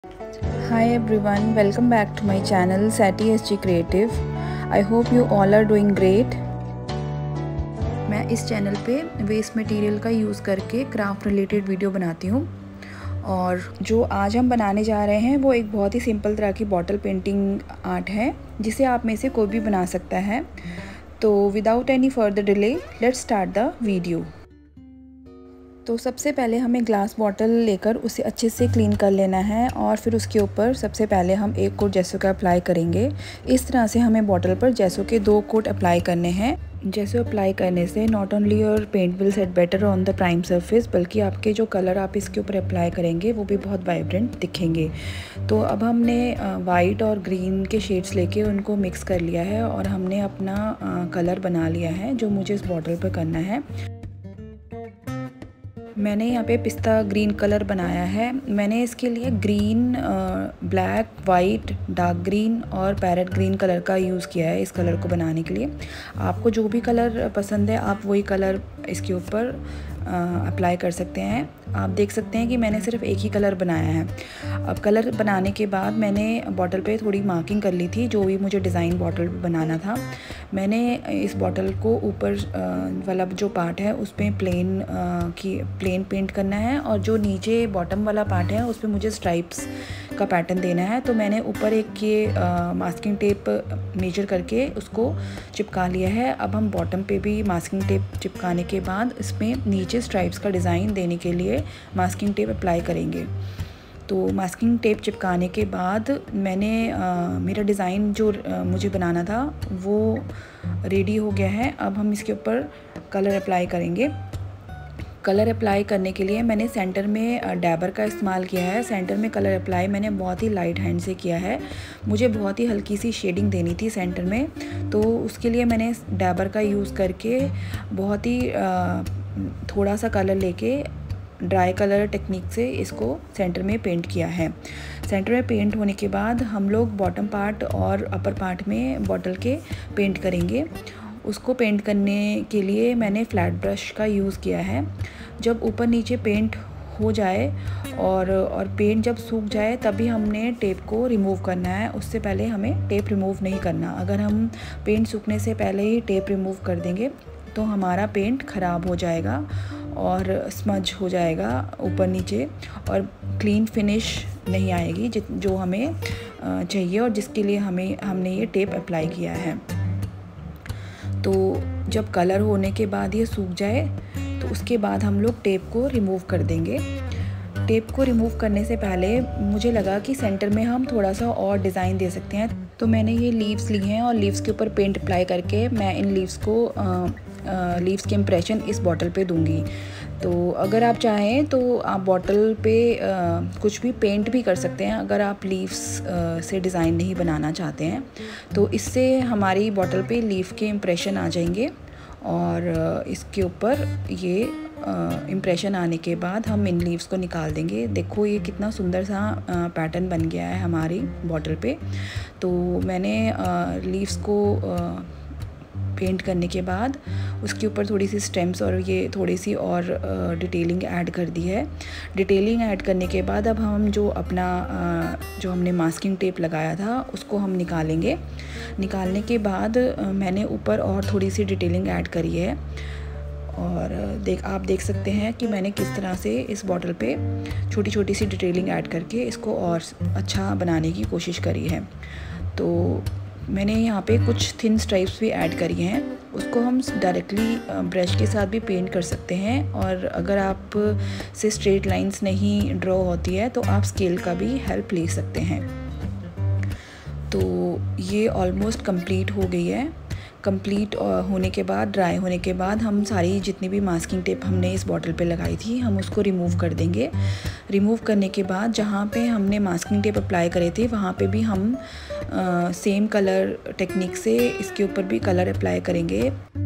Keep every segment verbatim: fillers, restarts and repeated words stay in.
Hi everyone, welcome back to my channel Sati S G Creative. I hope you all are doing great. मैं इस channel पे waste material का use करके craft related video बनाती हूँ और जो आज हम बनाने जा रहे हैं वो एक बहुत ही सिंपल तरह की बॉटल पेंटिंग आर्ट है जिसे आप में से कोई भी बना सकता है। तो without any further delay let's start the video. तो सबसे पहले हमें ग्लास बॉटल लेकर उसे अच्छे से क्लीन कर लेना है और फिर उसके ऊपर सबसे पहले हम एक कोट जेसो का अप्लाई करेंगे। इस तरह से हमें बॉटल पर जेसो के दो कोट अप्लाई करने हैं। जेसो अप्लाई करने से not only your paint will set better on the prime surface बल्कि आपके जो कलर आप इसके ऊपर अप्लाई करेंगे वो भी बहुत वाइब्रेंट दिखेंगे। तो अब हमने वाइट और ग्रीन के शेड्स लेके उनको मिक्स कर लिया है और हमने अपना कलर बना लिया है जो मुझे इस बॉटल पर करना है। मैंने यहाँ पे पिस्ता ग्रीन कलर बनाया है। मैंने इसके लिए green, black, white, dark green और पैरेट ग्रीन कलर का यूज़ किया है इस कलर को बनाने के लिए। आपको जो भी कलर पसंद है आप वही कलर इसके ऊपर अप्लाई कर सकते हैं। आप देख सकते हैं कि मैंने सिर्फ एक ही कलर बनाया है। अब कलर बनाने के बाद मैंने बॉटल पे थोड़ी मार्किंग कर ली थी जो भी मुझे डिज़ाइन बॉटल बनाना था। मैंने इस बॉटल को ऊपर वाला जो पार्ट है उस पर प्लेन की प्लेन पेंट करना है और जो नीचे बॉटम वाला पार्ट है उस पर मुझे स्ट्राइप्स का पैटर्न देना है। तो मैंने ऊपर एक ये मास्किंग टेप मेजर करके उसको चिपका लिया है। अब हम बॉटम पे भी मास्किंग टेप चिपकाने के बाद इसमें नीचे स्ट्राइप्स का डिज़ाइन देने के लिए मास्किंग टेप अप्लाई करेंगे। तो मास्किंग टेप चिपकाने के बाद मैंने आ, मेरा डिज़ाइन जो आ, मुझे बनाना था वो रेडी हो गया है। अब हम इसके ऊपर कलर अप्लाई करेंगे। कलर अप्लाई करने के लिए मैंने सेंटर में डैबर का इस्तेमाल किया है। सेंटर में कलर अप्लाई मैंने बहुत ही लाइट हैंड से किया है। मुझे बहुत ही हल्की सी शेडिंग देनी थी सेंटर में, तो उसके लिए मैंने डैबर का यूज़ करके बहुत ही थोड़ा सा कलर लेके ड्राई कलर टेक्निक से इसको सेंटर में पेंट किया है। सेंटर में पेंट होने के बाद हम लोग बॉटम पार्ट और अपर पार्ट में बॉटल के पेंट करेंगे। उसको पेंट करने के लिए मैंने फ्लैट ब्रश का यूज़ किया है। जब ऊपर नीचे पेंट हो जाए और और पेंट जब सूख जाए तभी हमने टेप को रिमूव करना है। उससे पहले हमें टेप रिमूव नहीं करना। अगर हम पेंट सूखने से पहले ही टेप रिमूव कर देंगे तो हमारा पेंट ख़राब हो जाएगा और स्मज हो जाएगा ऊपर नीचे और क्लीन फिनिश नहीं आएगी जो हमें चाहिए और जिसके लिए हमें हमने ये टेप अप्लाई किया है। तो जब कलर होने के बाद ये सूख जाए तो उसके बाद हम लोग टेप को रिमूव कर देंगे। टेप को रिमूव करने से पहले मुझे लगा कि सेंटर में हम थोड़ा सा और डिज़ाइन दे सकते हैं, तो मैंने ये लीव्स ली हैं और लीव्स के ऊपर पेंट अप्लाई करके मैं इन लीव्स को आ, लीव्स के इम्प्रेशन इस बॉटल पे दूंगी। तो अगर आप चाहें तो आप बॉटल पे आ, कुछ भी पेंट भी कर सकते हैं अगर आप लीव्स आ, से डिज़ाइन नहीं बनाना चाहते हैं। तो इससे हमारी बॉटल पे लीफ के इम्प्रेशन आ जाएंगे और इसके ऊपर ये इम्प्रेशन आने के बाद हम इन लीव्स को निकाल देंगे। देखो ये कितना सुंदर सा पैटर्न बन गया है हमारी बॉटल पे। तो मैंने लीव्स को पेंट करने के बाद उसके ऊपर थोड़ी सी स्टेम्स और ये थोड़ी सी और डिटेलिंग ऐड कर दी है। डिटेलिंग ऐड करने के बाद अब हम जो अपना जो हमने मास्किंग टेप लगाया था उसको हम निकालेंगे। निकालने के बाद मैंने ऊपर और थोड़ी सी डिटेलिंग ऐड करी है और देख आप देख सकते हैं कि मैंने किस तरह से इस बॉटल पे छोटी छोटी सी डिटेलिंग ऐड करके इसको और अच्छा बनाने की कोशिश करी है। तो मैंने यहाँ पे कुछ थिन स्ट्राइप्स भी ऐड करी हैं। उसको हम डायरेक्टली ब्रश के साथ भी पेंट कर सकते हैं और अगर आप से स्ट्रेट लाइंस नहीं ड्रॉ होती है तो आप स्केल का भी हेल्प ले सकते हैं। तो ये ऑलमोस्ट कंप्लीट हो गई है। कंप्लीट होने के बाद, ड्राई होने के बाद हम सारी जितनी भी मास्किंग टेप हमने इस बॉटल पे लगाई थी हम उसको रिमूव कर देंगे। रिमूव करने के बाद जहाँ पे हमने मास्किंग टेप अप्लाई करे थे वहाँ पे भी हम आ, सेम कलर टेक्निक से इसके ऊपर भी कलर अप्लाई करेंगे।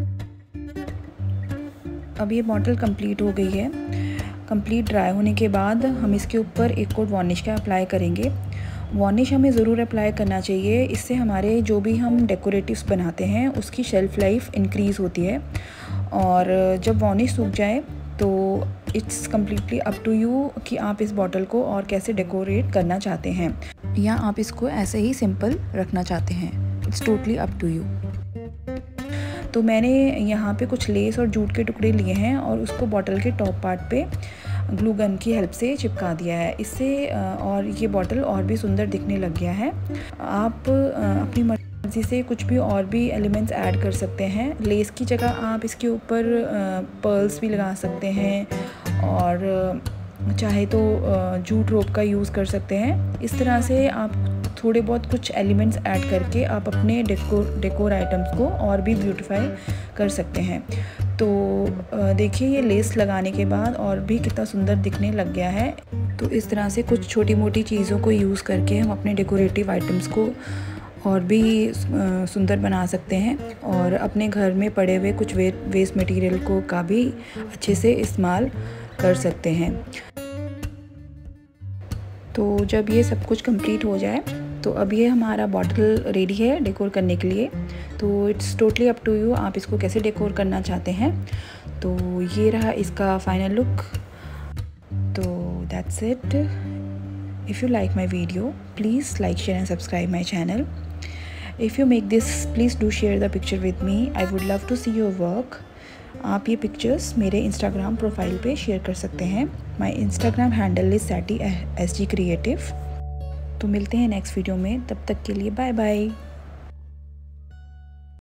अब ये बॉटल कंप्लीट हो गई है। कंप्लीट ड्राई होने के बाद हम इसके ऊपर एक कोट वार्निश का अप्लाई करेंगे। वार्निश हमें ज़रूर अप्लाई करना चाहिए, इससे हमारे जो भी हम डेकोरेटिव्स बनाते हैं उसकी शेल्फ़ लाइफ इंक्रीज़ होती है। और जब वार्निश सूख जाए तो it's completely up to you कि आप इस बॉटल को और कैसे डेकोरेट करना चाहते हैं, या आप इसको ऐसे ही सिंपल रखना चाहते हैं। It's totally up to you. तो मैंने यहाँ पे कुछ लेस और जूट के टुकड़े लिए हैं और उसको बॉटल के टॉप पार्ट पे ग्लू गन की हेल्प से चिपका दिया है। इससे और ये बॉटल और भी सुंदर दिखने लग गया है। आप अपनी मर्ज़ी से कुछ भी और भी एलिमेंट्स ऐड कर सकते हैं। लेस की जगह आप इसके ऊपर पर्ल्स भी लगा सकते हैं और चाहे तो जूट रोप का यूज़ कर सकते हैं। इस तरह से आप थोड़े बहुत कुछ एलिमेंट्स ऐड करके आप अपने डेकोर डेकोर आइटम्स को और भी ब्यूटीफाई कर सकते हैं। तो देखिए ये लेस लगाने के बाद और भी कितना सुंदर दिखने लग गया है। तो इस तरह से कुछ छोटी मोटी चीज़ों को यूज़ करके हम अपने डेकोरेटिव आइटम्स को और भी सुंदर बना सकते हैं और अपने घर में पड़े हुए कुछ वे, वेस्ट मटेरियल को का भी अच्छे से इस्तेमाल कर सकते हैं। तो जब ये सब कुछ कंप्लीट हो जाए तो अब ये हमारा बॉटल रेडी है डेकोर करने के लिए। तो it's totally up to you, आप इसको कैसे डेकोर करना चाहते हैं। तो ये रहा इसका फाइनल लुक। तो that's it. If you like my video please like share and subscribe my channel. If you make this please do share the picture with me. I would love to see your work. आप ये pictures मेरे Instagram profile पे share कर सकते हैं। My Instagram handle is Satty S G creative. तो मिलते हैं नेक्स्ट वीडियो में, तब तक के लिए बाय बाय।